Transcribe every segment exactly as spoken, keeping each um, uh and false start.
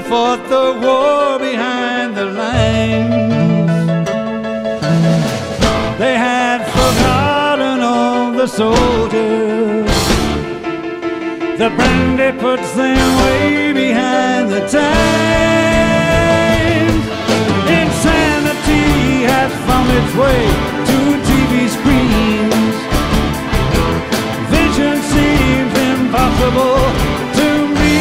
fought the war behind the lines. They had forgotten all the soldiers. The brandy puts them way behind the times. Insanity has found its way to T V screens. Vision seems impossible to me.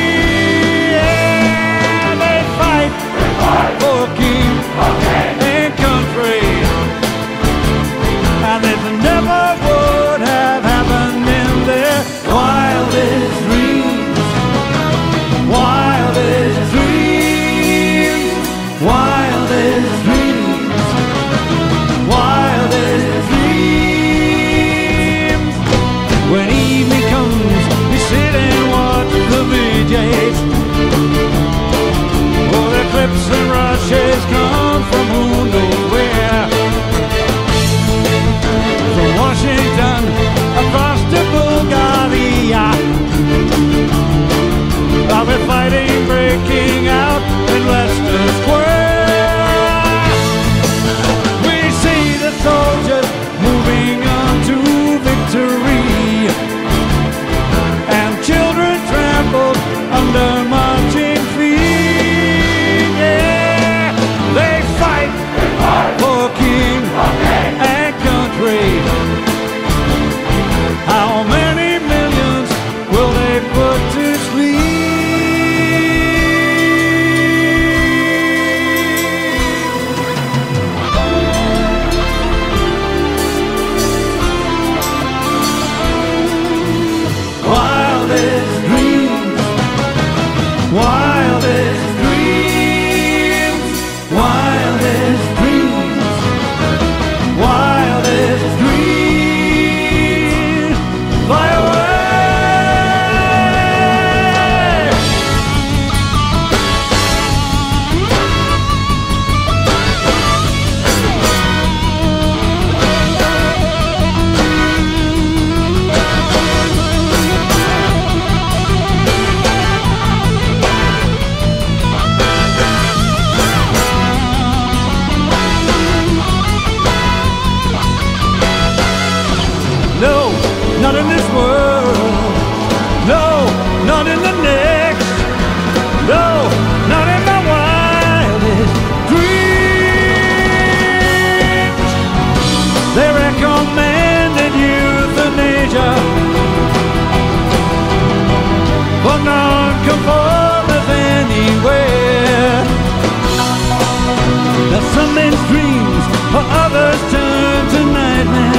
Yeah, they fight for king and country, and it never would have happened in their wildest dreams. Wildest dreams. Wildest dreams. Wildest dreams. When evening comes, you sit and watch the V Js. Oh, the clips and rushes come from who knows where. From Washington across to Bulgaria, I'll be fighting, breaking out in Leicester Square. We see the soldiers moving on to victory, and children trampled under marching feet. Yeah, they fight for king and country. How many millions will they put to sleep? Wildest dreams. Wildest dreams. Wildest dreams. Wildest dreams. Fly away. No, not in this world. No, not in the next. No, not in my wildest dreams. They recommended euthanasia for non-conformists anywhere. Now some men's dreams for others turn to nightmares.